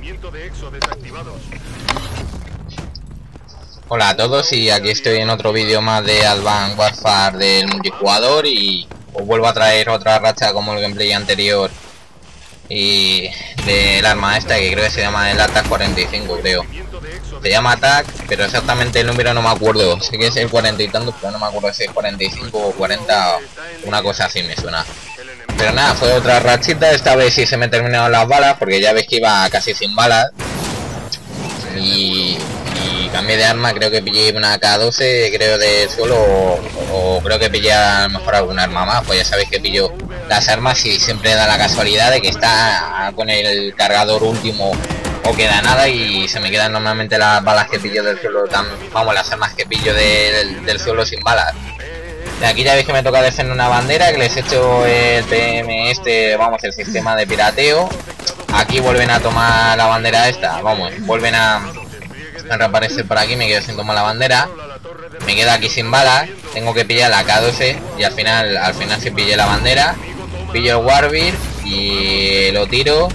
Hola a todos y aquí estoy en otro vídeo más de Advanced Warfare del multijugador y os vuelvo a traer otra racha como el gameplay anterior y del arma esta que creo que se llama el ATAC 45, creo. Se llama ATAC, pero exactamente el número no me acuerdo. Sé que es el 40 y tantos, pero no me acuerdo si es 45 o 40, una cosa así me suena. Pero nada, fue otra rachita, esta vez sí se me terminaron las balas, porque ya veis que iba casi sin balas. Y cambié de arma, creo que pillé una K12, creo de suelo, o creo que pillé a lo mejor alguna arma más. Pues ya sabéis que pillo las armas y siempre da la casualidad de que está con el cargador último o queda nada y se me quedan normalmente las balas que pillo del suelo, vamos, las armas que pillo del suelo sin balas. De aquí ya veis que me toca defender una bandera, que les he hecho el PM vamos, el sistema de pirateo. Aquí vuelven a tomar la bandera esta, vamos, vuelven a reaparecer por aquí, me quedo sin tomar la bandera. Me quedo aquí sin balas, tengo que pillar la K12 y al final sí pillé la bandera. Pillo el Warbird y lo tiro.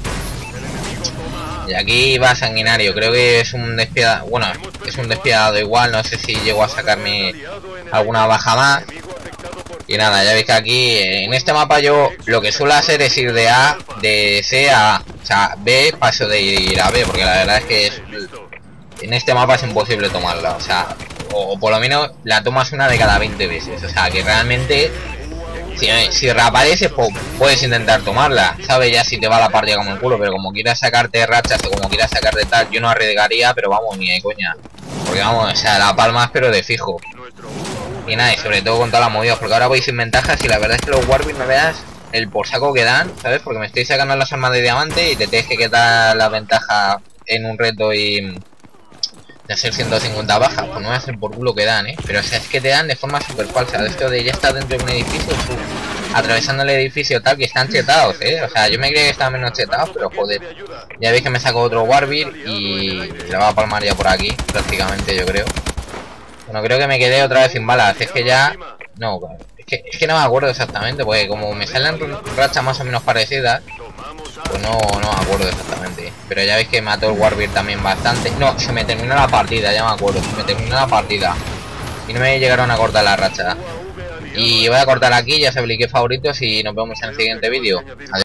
Y aquí va sanguinario, creo que es un despiadado, bueno, es un despiadado igual, no sé si llego a sacarme alguna baja más. Y nada, ya veis que aquí en este mapa yo lo que suelo hacer es ir de C a A, o sea, B paso de ir a B, porque la verdad es que en este mapa es imposible tomarla, o sea, o por lo menos la tomas una de cada 20 veces, o sea, que realmente si reaparece pues, puedes intentar tomarla, ¿sabes? Ya si te va la partida como el culo, pero como quieras sacarte rachas o como quieras sacarte tal, yo no arriesgaría, pero vamos, ni de coña, porque vamos, o sea, la palmas pero de fijo. Y nada, y sobre todo con todas las movidas, porque ahora voy sin ventajas y la verdad es que los Warbird no veas el por saco que dan, ¿sabes? Porque me estoy sacando las armas de diamante y te tienes que quedar la ventaja en un reto y de hacer 150 bajas, pues no me hacen por culo que dan, Pero o sea, es que te dan de forma súper falsa, de esto de ya estar dentro de un edificio, atravesando el edificio tal, que están chetados, O sea, yo me creía que estaban menos chetados, pero joder, ya veis que me saco otro Warbird y la va a palmar ya por aquí, prácticamente yo creo. Bueno, creo que me quedé otra vez sin balas, es que ya... No, es que no me acuerdo exactamente, porque como me salen rachas más o menos parecidas, pues no me acuerdo exactamente. Pero ya veis que mató el Warbird también bastante. No, se me terminó la partida, ya me acuerdo, se me terminó la partida. Y no me llegaron a cortar la racha. Y voy a cortar aquí, ya sabéis que favoritos y nos vemos en el siguiente vídeo. Adiós.